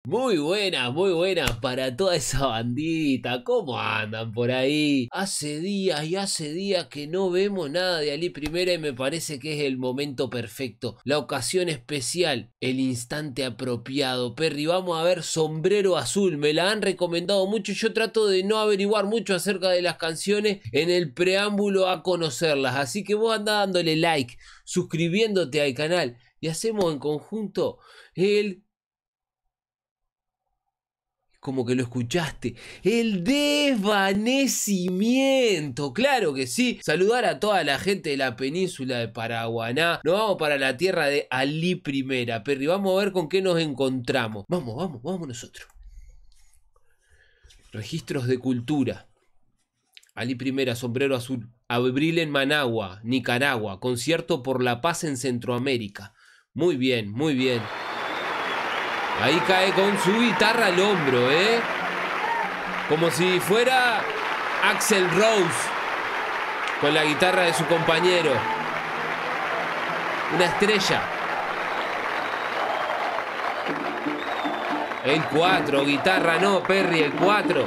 Muy buenas para toda esa bandita. ¿Cómo andan por ahí? Hace días que no vemos nada de Ali Primera y me parece que es el momento perfecto, la ocasión especial, el instante apropiado. Perry, vamos a ver Sombrero Azul. Me la han recomendado mucho. Yo trato de no averiguar mucho acerca de las canciones en el preámbulo a conocerlas. Así que vos andá dándole like, suscribiéndote al canal y hacemos en conjunto el... Como que lo escuchaste. El desvanecimiento. Claro que sí. Saludar a toda la gente de la península de Paraguaná. Nos vamos para la tierra de Ali Primera. Perry, vamos a ver con qué nos encontramos. Vamos nosotros. Registros de cultura. Ali Primera, Sombrero Azul. Abril en Managua, Nicaragua. Concierto por la paz en Centroamérica. Muy bien, muy bien. Ahí cae con su guitarra al hombro, como si fuera Axl Rose con la guitarra de su compañero. Una estrella. El 4, guitarra no, Perry, el 4.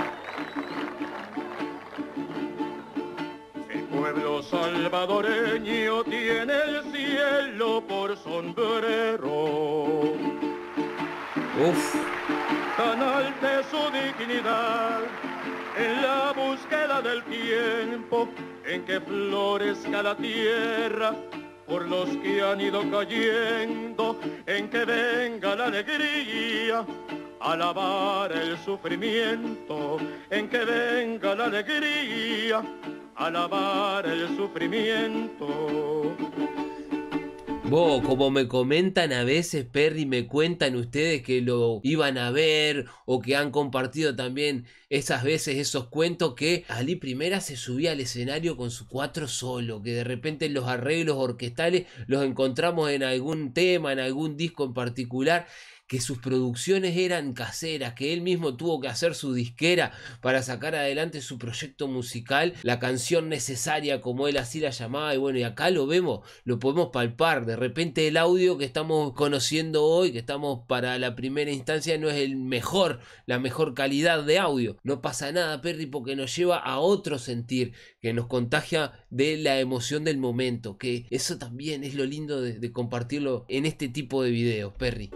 El pueblo salvadoreño tiene el cielo por sombrero. Uf. Canal de su dignidad, en la búsqueda del tiempo en que florezca la tierra por los que han ido cayendo, en que venga la alegría a lavar el sufrimiento, en que venga la alegría a lavar el sufrimiento. Vos, como me comentan a veces, Perry, me cuentan ustedes que lo iban a ver o que han compartido también esas veces esos cuentos que Ali Primera se subía al escenario con su 4 solo, que de repente los arreglos orquestales los encontramos en algún tema, en algún disco en particular, que sus producciones eran caseras, que él mismo tuvo que hacer su disquera para sacar adelante su proyecto musical, la canción necesaria como él así la llamaba, y bueno, y acá lo vemos, lo podemos palpar. De repente el audio que estamos conociendo hoy, que estamos para la primera instancia, no es el mejor, la mejor calidad de audio. No pasa nada, Perry, porque nos lleva a otro sentir, que nos contagia de la emoción del momento, que eso también es lo lindo de compartirlo en este tipo de videos, Perry.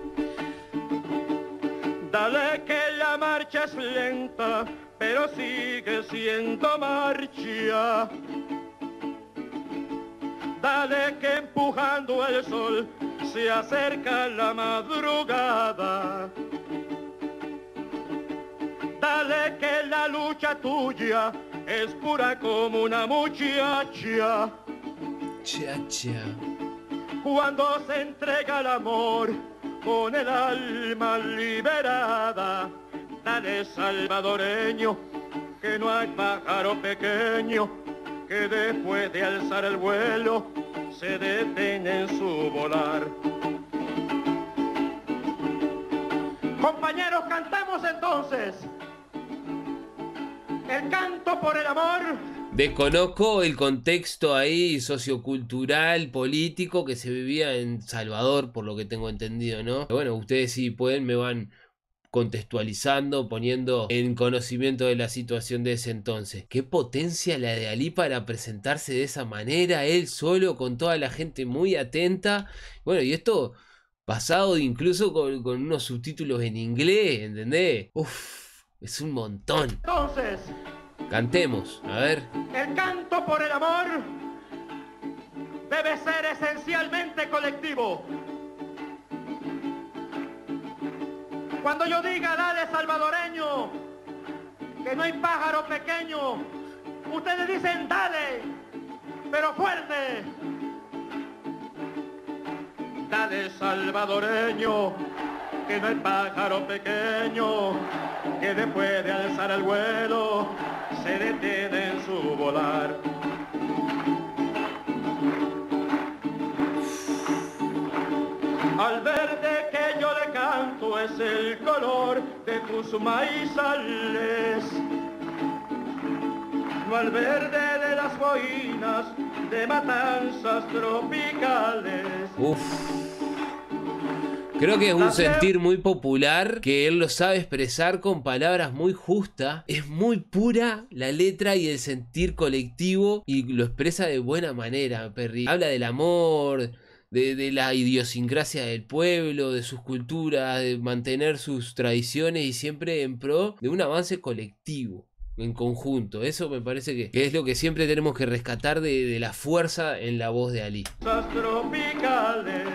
Dale que la marcha es lenta, pero sigue siendo marcha. Dale que empujando el sol se acerca la madrugada. Dale que la lucha tuya es pura como una muchacha. Cha. Cuando se entrega el amor con el alma liberada, dale salvadoreño, que no hay pájaro pequeño que después de alzar el vuelo se detiene en su volar. Compañeros, cantemos entonces el canto por el amor. Desconozco el contexto ahí sociocultural, político que se vivía en Salvador, por lo que tengo entendido, ¿no? Bueno, ustedes si pueden me van contextualizando, poniendo en conocimiento de la situación de ese entonces. Qué potencia la de Ali para presentarse de esa manera, él solo, con toda la gente muy atenta. Bueno, y esto pasado incluso con unos subtítulos en inglés, ¿entendés? Uf, es un montón. Entonces, cantemos, a ver. el canto por el amor debe ser esencialmente colectivo. Cuando yo diga dale salvadoreño, que no hay pájaro pequeño, ustedes dicen dale, pero fuerte. Dale salvadoreño, que no hay pájaro pequeño que después de alzar el vuelo se detiene en su volar. Al verde que yo le canto es el color de tus maizales, no al verde de las boinas de matanzas tropicales. Uf. Creo que es un sentir muy popular, que él lo sabe expresar con palabras muy justas. Es muy pura la letra y el sentir colectivo y lo expresa de buena manera, Perry. Habla del amor, de la idiosincrasia del pueblo, de sus culturas, de mantener sus tradiciones y siempre en pro de un avance colectivo. En conjunto, eso me parece que es lo que siempre tenemos que rescatar de la fuerza en la voz de Ali. Tropicales,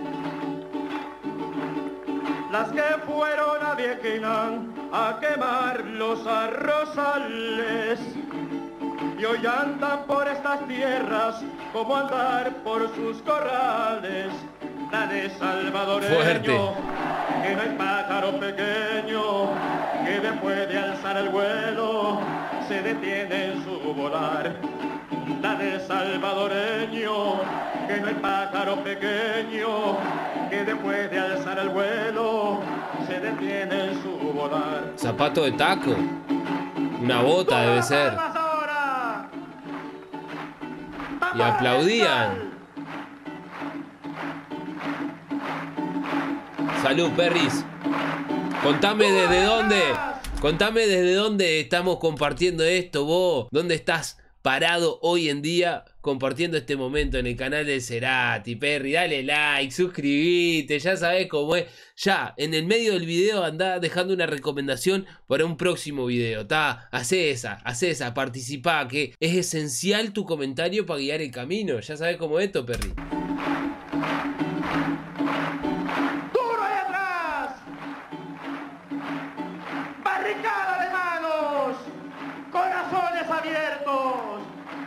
las que fueron a Viequinán a quemar los arrozales y hoy andan por estas tierras como andar por sus corrales. Dale salvadoreño, fuerte, que no hay pájaro pequeño que después de alzar el vuelo se detiene en su volar. Dale salvadoreño, que no hay pájaro pequeño que después de alzar el vuelo se detiene en su volar. Zapato de taco, una bota debe ser. Y aplaudían. Salud, Perris. Contame desde dónde estamos compartiendo esto, vos. ¿Dónde estás parado hoy en día compartiendo este momento en el canal del Cerati, Perry? Dale like, suscribite, ya sabés cómo es. Ya, en el medio del video andá dejando una recomendación para un próximo video, ¿tá? Hacé esa, participá, que es esencial tu comentario para guiar el camino. Ya sabés cómo es esto, Perry. Barricada de manos, corazones abiertos.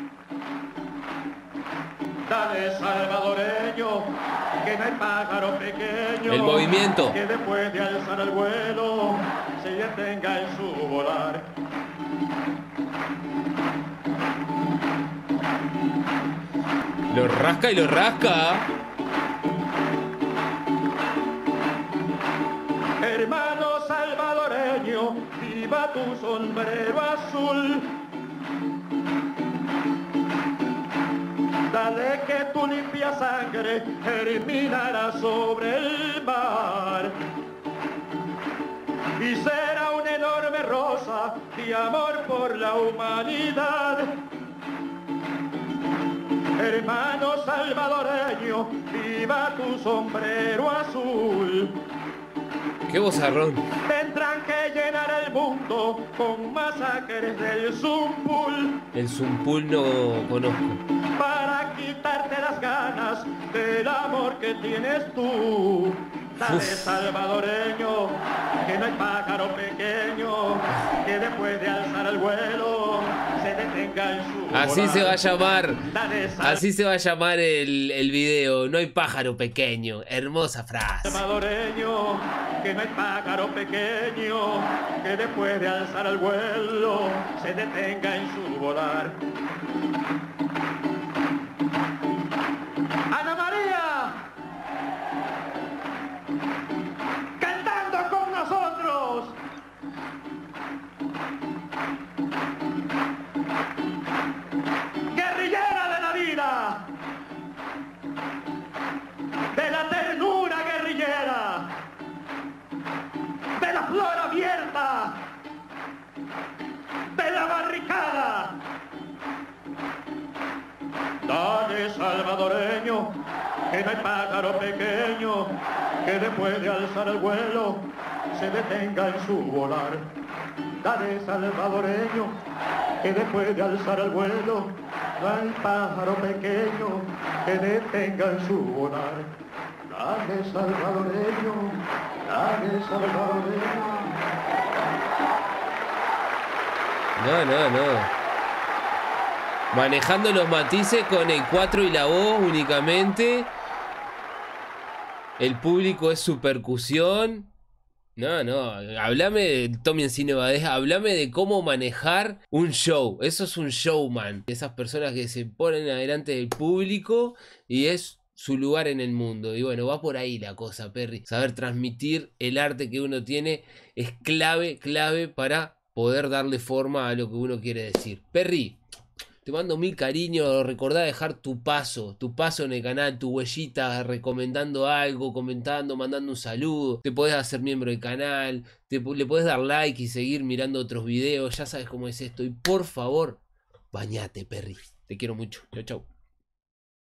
Dale salvadoreño, que no hay pájaro pequeño. El movimiento. Que después de alzar el vuelo se detenga en su volar. Lo rasca y lo rasca. Hermano salvadoreño, viva tu sombrero azul. Dale que tu limpia sangre germinará sobre el mar y será una enorme rosa de amor por la humanidad. Hermano salvadoreño, viva tu sombrero azul. Qué vozarrón. Tendrán que llenar el mundo con masacres del Zumpul. El Zumpul no conozco. Para quitarte las ganas del amor que tienes tú. Dale salvadoreño, que no hay pájaro pequeño que después de alzar el vuelo se detenga en su volar. Así se va a llamar. Así se va a llamar el video. No hay pájaro pequeño. Hermosa frase. Salvadoreño, que no hay pájaro pequeño que después de alzar el vuelo se detenga en su volar. Ana María, cantando con nosotros. Guerrillera de la vida, de la ternura guerrillera, de la flor abierta, de la barricada. Dale salvadoreño, que no hay pájaro pequeño que después de alzar el vuelo se detenga en su volar. Dale salvadoreño, que después de alzar el vuelo no hay pájaro pequeño que detenga en su volar. Dale salvadoreño, dale salvadoreño. No. Manejando los matices con el 4 y la voz únicamente. El público es su percusión. No. Hablame de Tommy Encine Badés. Hablame de cómo manejar un show. Eso es un showman. Esas personas que se ponen adelante del público y es su lugar en el mundo. Y bueno, va por ahí la cosa, Perry. Saber transmitir el arte que uno tiene es clave para poder darle forma a lo que uno quiere decir. Perry, Te mando mil cariños. Recordá dejar tu paso en el canal, tu huellita, recomendando algo, comentando, mandando un saludo. Te podés hacer miembro del canal, le podés dar like y seguir mirando otros videos. Ya sabes cómo es esto. Y por favor, bañate, perri. Te quiero mucho. Chau, chau.